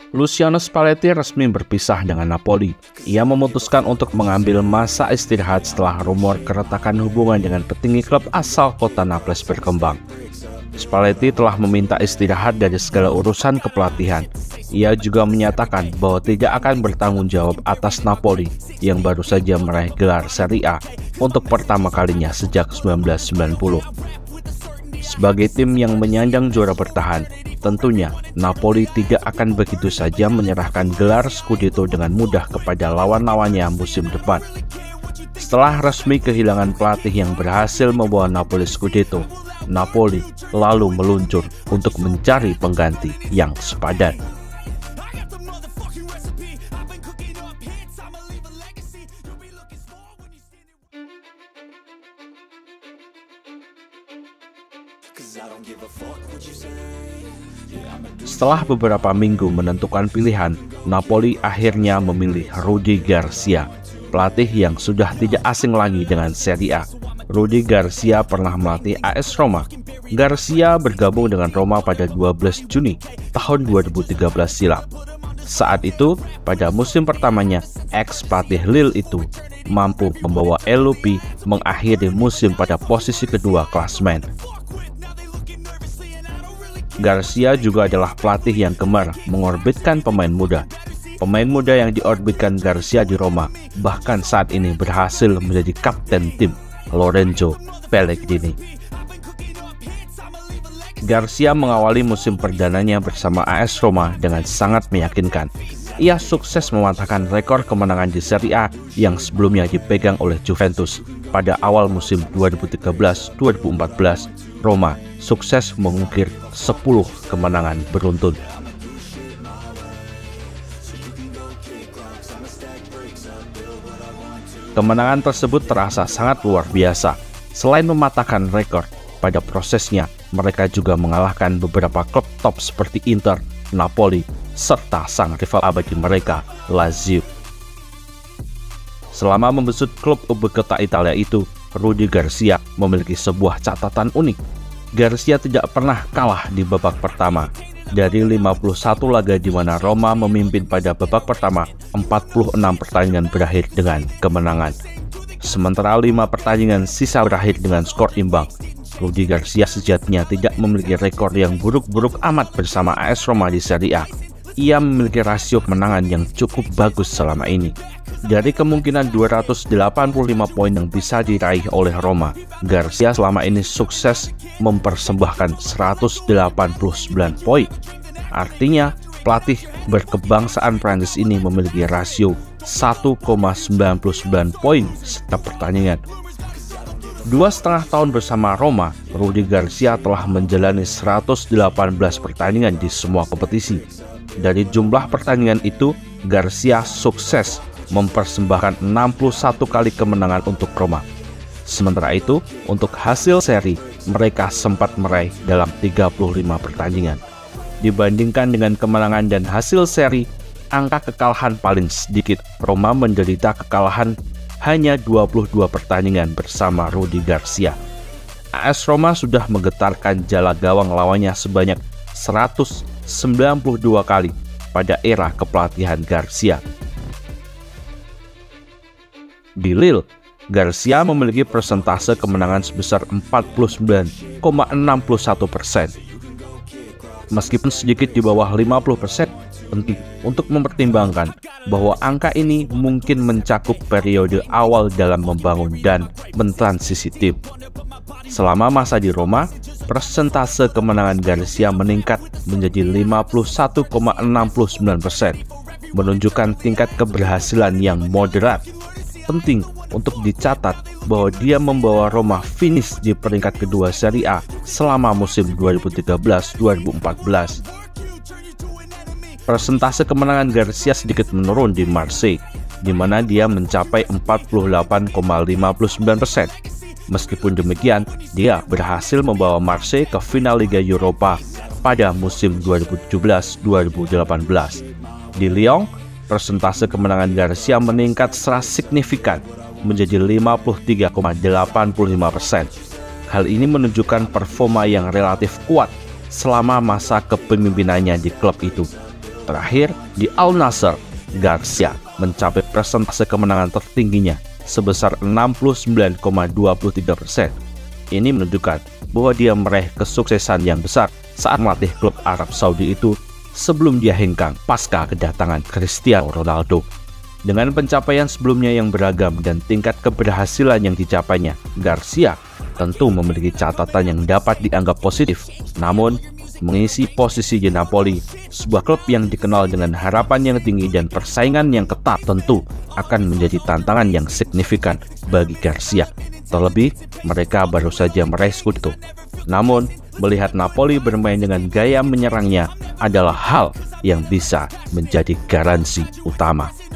Luciano Spalletti resmi berpisah dengan Napoli. Ia memutuskan untuk mengambil masa istirahat setelah rumor keretakan hubungan dengan petinggi klub asal kota Naples berkembang. Spalletti telah meminta istirahat dari segala urusan kepelatihan. Ia juga menyatakan bahwa tidak akan bertanggung jawab atas Napoli yang baru saja meraih gelar Serie A untuk pertama kalinya sejak 1990. Sebagai tim yang menyandang juara bertahan, tentunya Napoli tidak akan begitu saja menyerahkan gelar Scudetto dengan mudah kepada lawan-lawannya musim depan. Setelah resmi kehilangan pelatih yang berhasil membawa Napoli Scudetto, Napoli lalu meluncur untuk mencari pengganti yang sepadan. Setelah beberapa minggu menentukan pilihan, Napoli akhirnya memilih Rudi Garcia, pelatih yang sudah tidak asing lagi dengan Serie A. Rudi Garcia pernah melatih AS Roma. Garcia bergabung dengan Roma pada 12 Juni tahun 2013 silam. Saat itu, pada musim pertamanya, ex-pelatih Lille itu mampu membawa LUP mengakhiri musim pada posisi kedua klasemen. Garcia juga adalah pelatih yang gemar mengorbitkan pemain muda. Pemain muda yang diorbitkan Garcia di Roma bahkan saat ini berhasil menjadi kapten tim, Lorenzo Pellegrini. Garcia mengawali musim perdananya bersama AS Roma dengan sangat meyakinkan. Ia sukses mematahkan rekor kemenangan di Serie A yang sebelumnya dipegang oleh Juventus. Pada awal musim 2013-2014, Roma sukses mengukir 10 kemenangan beruntun. Kemenangan tersebut terasa sangat luar biasa. Selain mematahkan rekor, pada prosesnya mereka juga mengalahkan beberapa klub top seperti Inter, Napoli, serta sang rival abadi mereka, Lazio. Selama membesut klub ibu kota Italia itu, Rudi Garcia memiliki sebuah catatan unik. Garcia tidak pernah kalah di babak pertama. Dari 51 laga di mana Roma memimpin pada babak pertama, 46 pertandingan berakhir dengan kemenangan. Sementara 5 pertandingan sisa berakhir dengan skor imbang. Rudi Garcia sejatinya tidak memiliki rekor yang buruk-buruk amat bersama AS Roma di Serie A. Ia memiliki rasio kemenangan yang cukup bagus selama ini. Dari kemungkinan 285 poin yang bisa diraih oleh Roma, Garcia selama ini sukses mempersembahkan 189 poin. Artinya, pelatih berkebangsaan Prancis ini memiliki rasio 1,99 poin setiap pertandingan. 2,5 tahun bersama Roma, Rudi Garcia telah menjalani 118 pertandingan di semua kompetisi. Dari jumlah pertandingan itu, Garcia sukses mempersembahkan 61 kali kemenangan untuk Roma. Sementara itu, untuk hasil seri, mereka sempat meraih dalam 35 pertandingan. Dibandingkan dengan kemenangan dan hasil seri, angka kekalahan paling sedikit. Roma menderita kekalahan hanya 22 pertandingan bersama Rudi Garcia. AS Roma sudah menggetarkan jala gawang lawannya sebanyak 192 kali pada era kepelatihan Garcia. Di Lille, Garcia memiliki persentase kemenangan sebesar 49,61%. Meskipun sedikit di bawah 50%, penting untuk mempertimbangkan bahwa angka ini mungkin mencakup periode awal dalam membangun dan mentransisi tim. Selama masa di Roma, persentase kemenangan Garcia meningkat menjadi 51,69%, menunjukkan tingkat keberhasilan yang moderat. Penting untuk dicatat bahwa dia membawa Roma finish di peringkat kedua Serie A selama musim 2013-2014. Persentase kemenangan Garcia sedikit menurun di Marseille, di mana dia mencapai 48,59%. Meskipun demikian, dia berhasil membawa Marseille ke final Liga Eropa pada musim 2017-2018. Di Lyon, persentase kemenangan Garcia meningkat secara signifikan menjadi 53,85%. Hal ini menunjukkan performa yang relatif kuat selama masa kepemimpinannya di klub itu. Terakhir, di Al Nassr, Garcia mencapai persentase kemenangan tertingginya sebesar 69,23%. Ini menunjukkan bahwa dia meraih kesuksesan yang besar saat melatih klub Arab Saudi itu sebelum dia hengkang pasca kedatangan Cristiano Ronaldo. Dengan pencapaian sebelumnya yang beragam dan tingkat keberhasilan yang dicapainya, Garcia tentu memiliki catatan yang dapat dianggap positif. Namun, mengisi posisi di Napoli, sebuah klub yang dikenal dengan harapan yang tinggi dan persaingan yang ketat, tentu akan menjadi tantangan yang signifikan bagi Garcia. Terlebih, mereka baru saja meraih Scudetto. Namun, melihat Napoli bermain dengan gaya menyerangnya adalah hal yang bisa menjadi garansi utama.